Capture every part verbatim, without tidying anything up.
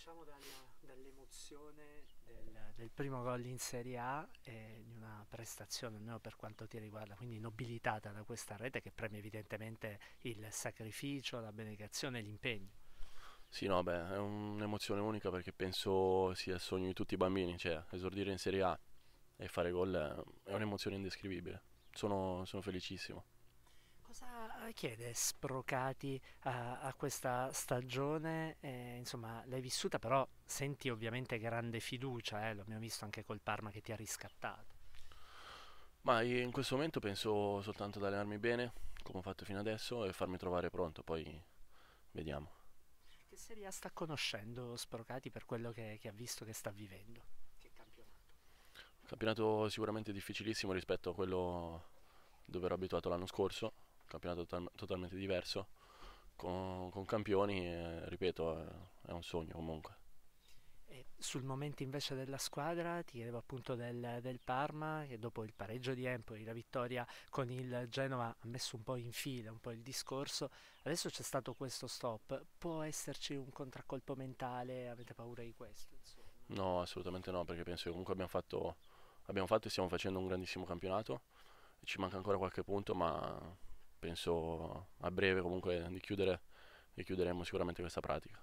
Cominciamo dalla- dall'emozione del, del primo gol in Serie A e di una prestazione, almeno per quanto ti riguarda, quindi nobilitata da questa rete che premia evidentemente il sacrificio, l'abnegazione e l'impegno. Sì, no, beh, è un'emozione unica perché penso sia il sogno di tutti i bambini, cioè esordire in Serie A e fare gol è, è un'emozione indescrivibile. Sono, sono felicissimo. Cosa chiede Sprocati a, a questa stagione? Eh, insomma, l'hai vissuta, però senti ovviamente grande fiducia, eh, lo abbiamo visto anche col Parma che ti ha riscattato. Ma io in questo momento penso soltanto ad allenarmi bene, come ho fatto fino adesso, e farmi trovare pronto, poi vediamo. Che Serie A sta conoscendo Sprocati per quello che, che ha visto che sta vivendo? Che campionato? Campionato sicuramente difficilissimo rispetto a quello dove ero abituato l'anno scorso, campionato total- totalmente diverso, con, con campioni, e, ripeto, è, è un sogno comunque. E sul momento invece della squadra ti chiedevo appunto del, del Parma che dopo il pareggio di Empoli, la vittoria con il Genova ha messo un po' in fila un po' il discorso, adesso c'è stato questo stop, può esserci un contraccolpo mentale, avete paura di questo insomma? No, assolutamente no, perché penso che comunque abbiamo fatto, abbiamo fatto e stiamo facendo un grandissimo campionato. Ci manca ancora qualche punto, ma penso a breve comunque di chiudere e chiuderemo sicuramente questa pratica.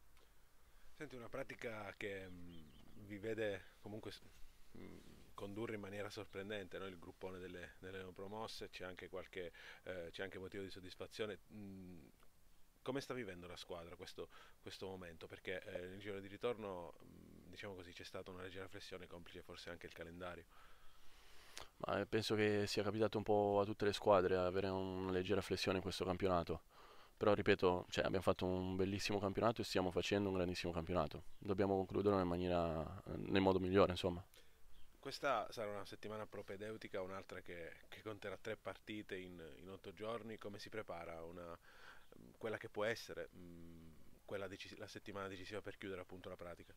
Senti, una pratica che mh, vi vede comunque s- mh, condurre in maniera sorprendente, no? Il gruppone delle, delle neopromosse, c'è anche qualche eh, c'è anche motivo di soddisfazione. Mh, come sta vivendo la squadra questo, questo momento? Perché eh, nel giro di ritorno, mh, diciamo così, c'è stata una leggera flessione, complice forse anche il calendario. Ma eh, penso che sia capitato un po' a tutte le squadre avere una leggera flessione in questo campionato. Però ripeto, cioè, abbiamo fatto un bellissimo campionato e stiamo facendo un grandissimo campionato. Dobbiamo concluderlo in maniera, nel modo migliore, insomma. Questa sarà una settimana propedeutica, un'altra che, che conterà tre partite in, in otto giorni. Come si prepara una, quella che può essere mh, quella decis- la settimana decisiva per chiudere appunto la pratica?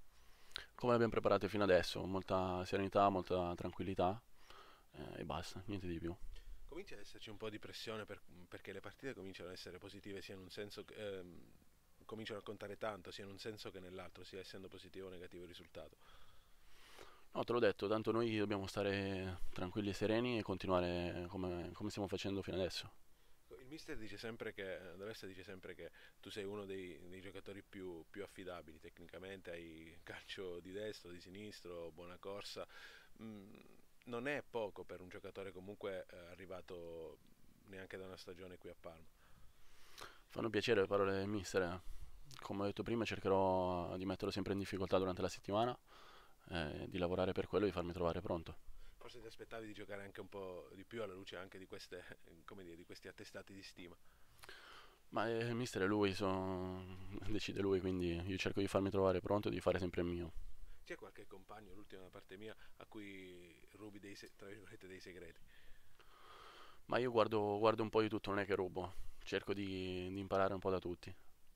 Come l'abbiamo preparato fino adesso, molta serenità, molta tranquillità eh, e basta, niente di più. Comincia ad esserci un po' di pressione per- perché le partite cominciano ad essere positive sia in un senso che ehm, cominciano a contare tanto sia in un senso che nell'altro, sia essendo positivo o negativo il risultato. No, te l'ho detto, tanto noi dobbiamo stare tranquilli e sereni e continuare come, come stiamo facendo fino adesso. Il mister dice sempre che, D'Alessa dice sempre che tu sei uno dei, dei giocatori più, più affidabili tecnicamente, hai calcio di destro, di sinistro, buona corsa. Mm, non è poco per un giocatore comunque eh, arrivato neanche da una stagione qui a Parma. Fanno piacere le parole del mister. eh. Come ho detto prima, cercherò di metterlo sempre in difficoltà durante la settimana, eh, di lavorare per quello e di farmi trovare pronto. Forse ti aspettavi di giocare anche un po' di più alla luce anche di, queste, come dire, di questi attestati di stima. Ma eh, il mister è lui, so- decide lui, quindi io cerco di farmi trovare pronto e di fare sempre il mio. C'è qualche compagno, l'ultima da parte mia, a cui rubi dei, se- tra virgolette, dei segreti? Ma io guardo, guardo un po' di tutto, non è che rubo, cerco di, di imparare un po' da tutti.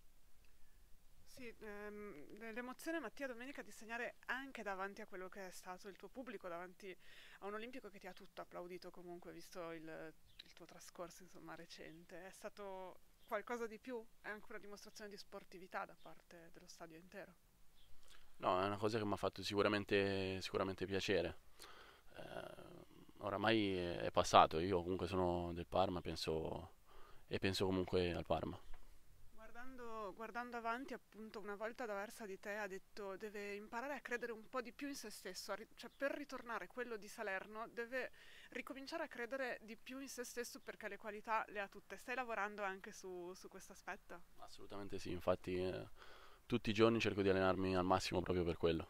Sì, ehm, l'emozione Mattia domenica di segnare anche davanti a quello che è stato il tuo pubblico, davanti a un olimpico che ti ha tutto applaudito comunque, visto il, il tuo trascorso insomma recente. È stato qualcosa di più? È anche una dimostrazione di sportività da parte dello stadio intero. No, è una cosa che mi ha fatto sicuramente, sicuramente piacere. Eh, Oramai è passato, io comunque sono del Parma penso, e penso comunque al Parma. Guardando, guardando avanti, appunto, una volta D'Aversa di te ha detto deve imparare a credere un po' di più in se stesso, a ri- cioè per ritornare quello di Salerno deve ricominciare a credere di più in se stesso perché le qualità le ha tutte. Stai lavorando anche su, su questo aspetto? Assolutamente sì, infatti eh, tutti i giorni cerco di allenarmi al massimo proprio per quello.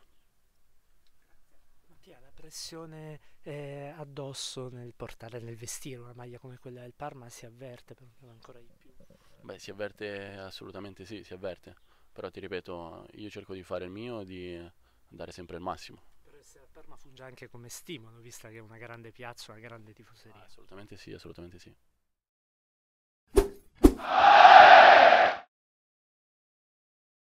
Mattia, la pressione eh, addosso nel portare nel vestire una maglia come quella del Parma si avverte per ancora di più. Beh, si avverte assolutamente sì, si avverte, però ti ripeto, io cerco di fare il mio e di dare sempre il massimo. Per essere al Parma funge anche come stimolo, vista che è una grande piazza, una grande Ah, tifoseria. assolutamente sì, assolutamente sì.